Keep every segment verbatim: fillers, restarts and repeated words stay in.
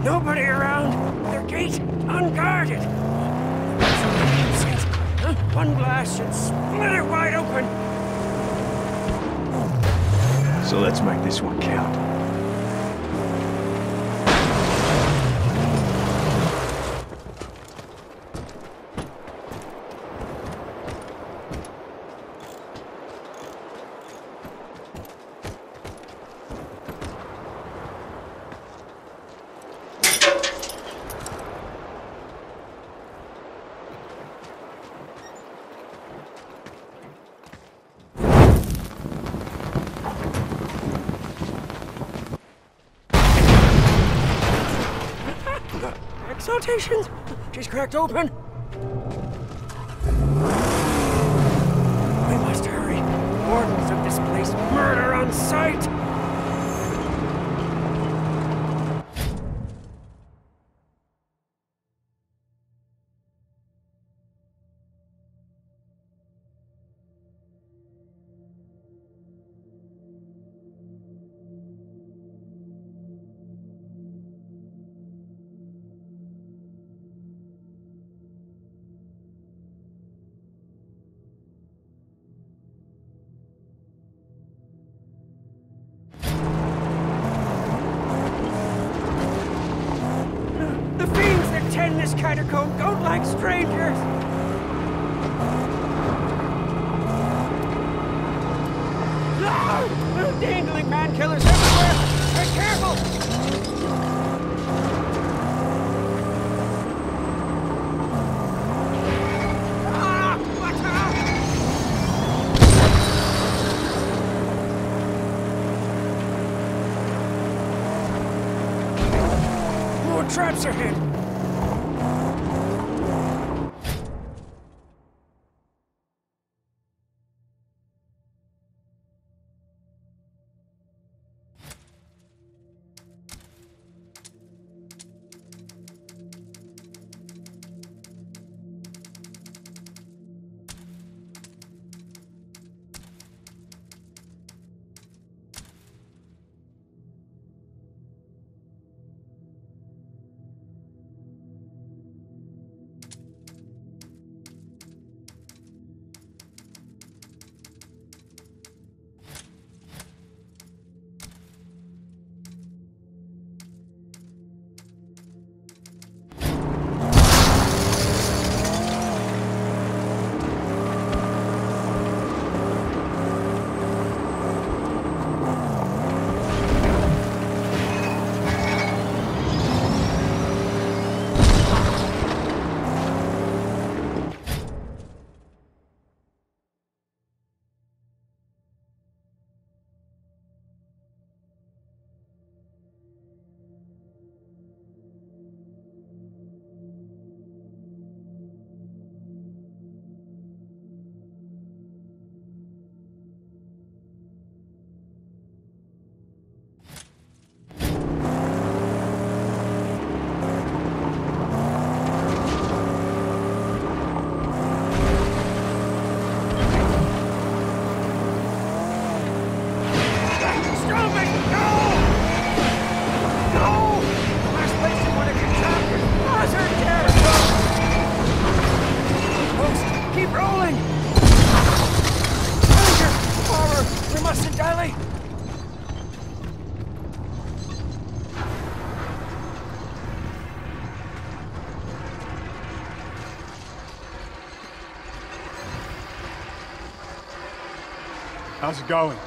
Nobody around. Their gate unguarded. Huh? One blast should split it wide open. So let's make this one count. Exaltations! She's cracked open. We must hurry. Wardens of this place murder on sight. This catacomb don't like strangers. No! Dangling man-killers everywhere! Be careful! Ah! Watch out! More traps ahead! How's it going?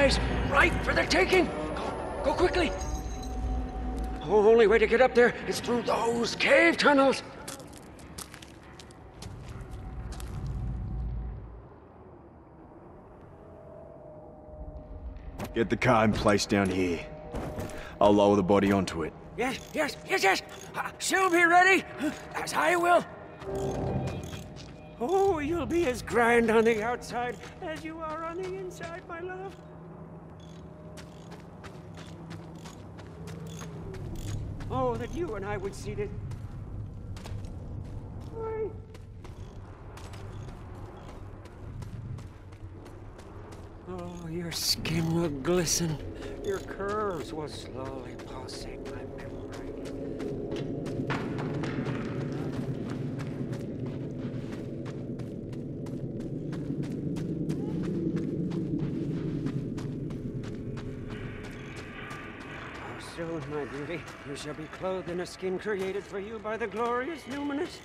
place ripe for the taking. Go, go quickly. The only way to get up there is through those cave tunnels. Get the car in place down here. I'll lower the body onto it. Yes, yes, yes, yes. Uh, she'll be ready, as I will. Oh, you'll be as grand on the outside as you are on the inside, my love. Oh, that you and I would see it. Why? Oh, your skin will glisten. Your curves will slowly pulsate my memory. Oh, soon, my beauty, you shall be clothed in a skin created for you by the glorious Numinous.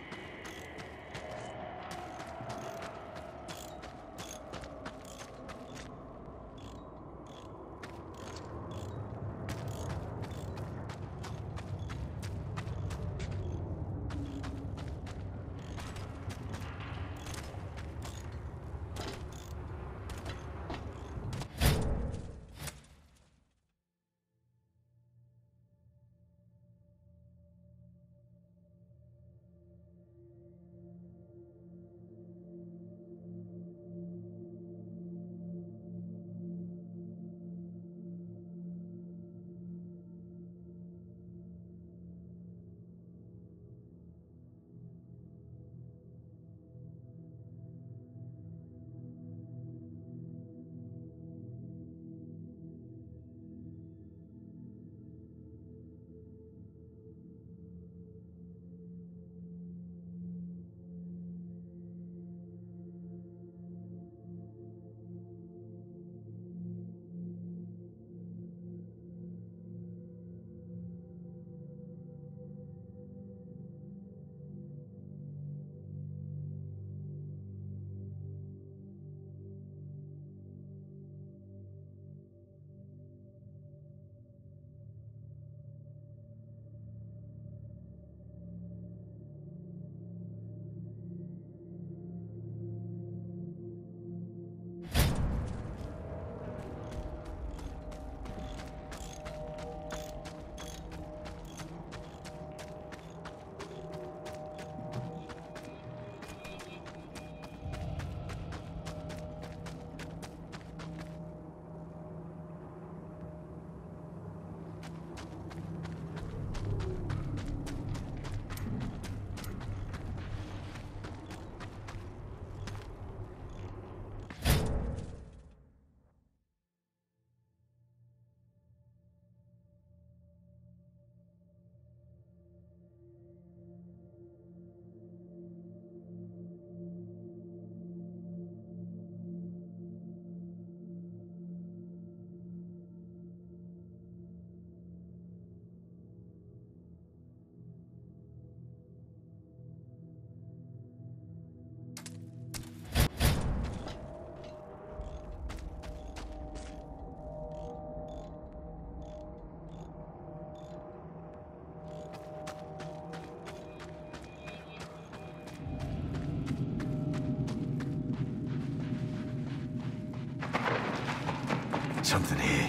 Something here.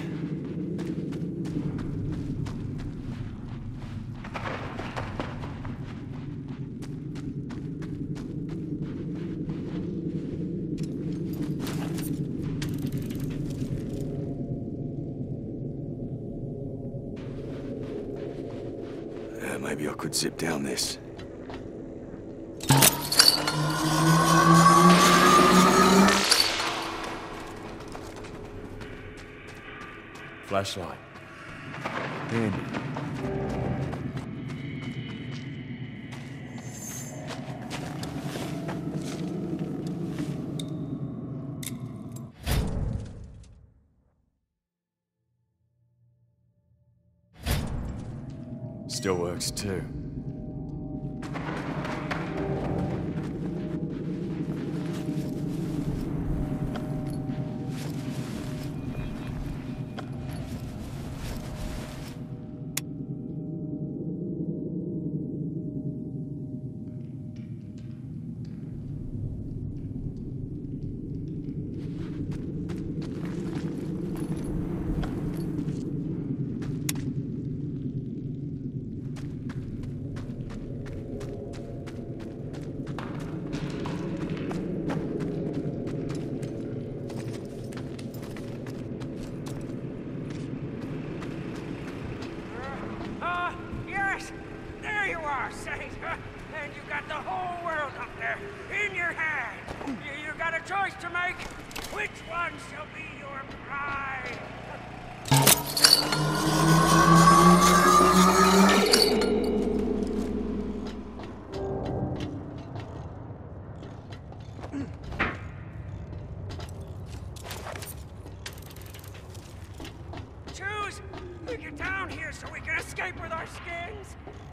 Uh, maybe I could zip down this. Flashlight. Handy. Still works too. are, Saint. And you got the whole world up there, in your hand. You, you got a choice to make. Which one shall be your pride? Choose! Get down here so we can escape with our skins!